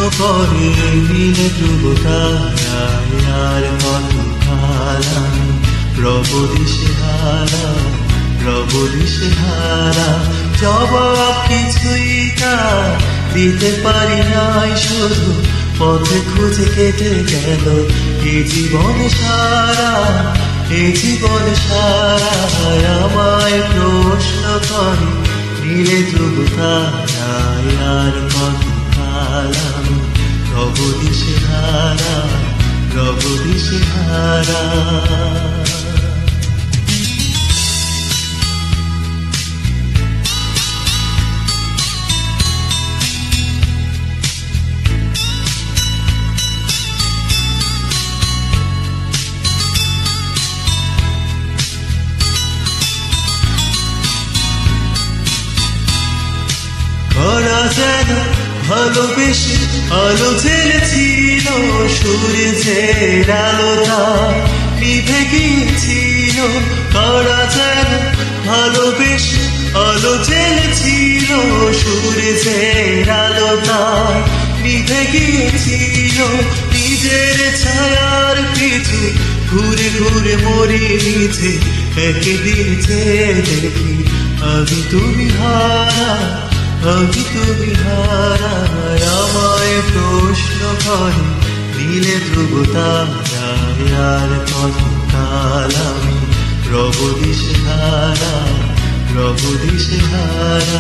করে নীলে ধ্রুব তারায় আর কত কাল আমি রব দিশেহারা, রব দিশেহারা। জবাব কিছুই তার দিতে পারি নাই, শুধু পথে খুঁজে কেটে গেল এ জীবন সারা, এ জীবন সারা। আমায় প্রশ্ন করে নীলে ধ্রুব তারায় আর কত কাল আমি রব দিশেহারা, রব দিশেহারা। খরা যেন ভালোবেসে আলো জ্বেলেছিল, সূর্যের আলোটা নিভে গিয়েছিল। খরা যেন ভালোবেসে আলো জ্বেলেছিল, সূর্যের আলোটা নিভে গিয়েছিল। নিজের ছায়ার পিছু ঘুরে ঘুরে মরে নিচে, একদিন চেয়ে দেখি আমি তুমি হারা, আমি তুমি হারা। আমায় প্রশ্ন করে নীলে ধ্রুব তারায় আর কত কাল আমি রব দিশেহারা, রব দিশেহারা।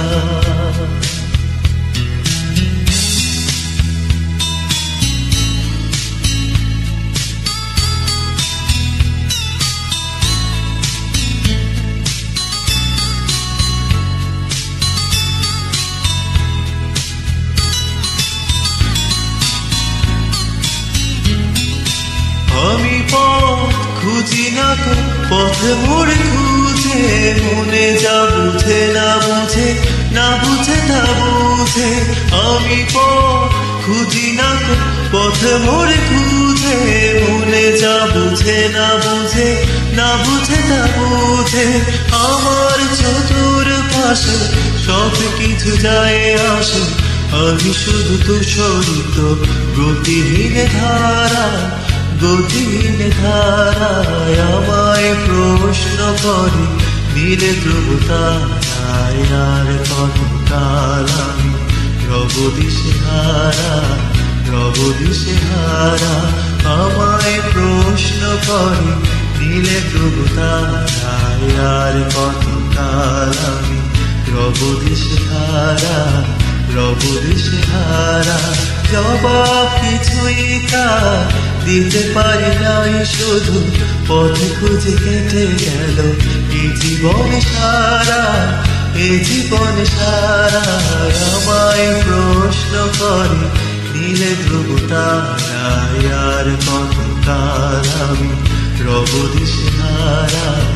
আমি পথ খুঁজি না তো পথে মোড়ে খুঁজে, মনে যা বুঝে না বুঝে, না বুঝে তা বুঝে। আমি পথ খুঁজি না তো পথে মোড়ে খুঁজে, মনে যা বুঝে না বুঝে, না বুঝে তা বুঝে। আমার চতুর পাশে সব কিছু যায় আসে, আমি শুধু তুষরিত গতিহীন ধারা, গতিহীন ধারায়। আমায় প্রশ্ন করে নীলে ধ্রুব তারায় আর কত কাল আমি রব দিশেহারা, রব দিশেহারা। আমায় প্রশ্ন করে নীলে ধ্রুব তারায় আর কত কাল আমি রব দিশেহারা, রব দিশেহারা। জবাব কিছুই তার দিতে পারি নাই, শুধু পথে খুঁজে কেটে গেল এ জীবন সারা, এ জীবন সারা। আমায় প্রশ্ন করে নীলে ধ্রুব তারায় আর কত কাল আমি রব দিশেহারা,